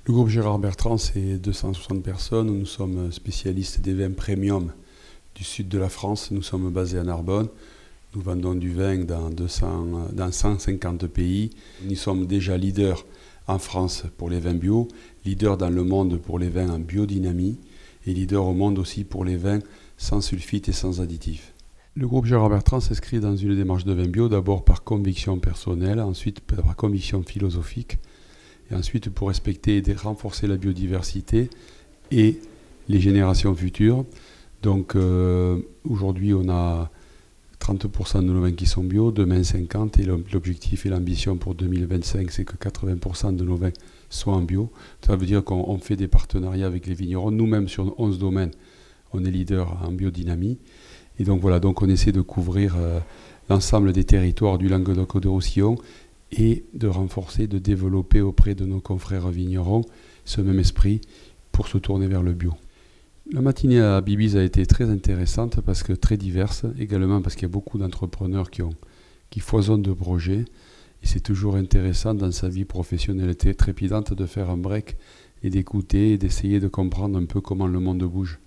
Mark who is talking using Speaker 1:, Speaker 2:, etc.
Speaker 1: Le groupe Gérard Bertrand, c'est 260 personnes. Nous sommes spécialistes des vins premium du sud de la France. Nous sommes basés à Narbonne. Nous vendons du vin dans 150 pays. Nous sommes déjà leaders en France pour les vins bio, leaders dans le monde pour les vins en biodynamie et leaders au monde aussi pour les vins sans sulfite et sans additifs. Le groupe Gérard Bertrand s'inscrit dans une démarche de vin bio, d'abord par conviction personnelle, ensuite par conviction philosophique, et ensuite pour respecter et renforcer la biodiversité et les générations futures. Donc aujourd'hui on a 30% de nos vins qui sont bio, demain 50%, et l'objectif et l'ambition pour 2025 c'est que 80% de nos vins soient en bio. Ça veut dire qu'on fait des partenariats avec les vignerons. Nous-mêmes sur 11 domaines, on est leader en biodynamie. Et donc voilà, donc on essaie de couvrir l'ensemble des territoires du Languedoc-Roussillon et de renforcer, de développer auprès de nos confrères vignerons ce même esprit pour se tourner vers le bio. La matinée à Bibiz a été très intéressante parce que très diverse, également parce qu'il y a beaucoup d'entrepreneurs qui foisonnent de projets. Et c'est toujours intéressant dans sa vie professionnelle trépidante de faire un break et d'écouter et d'essayer de comprendre un peu comment le monde bouge.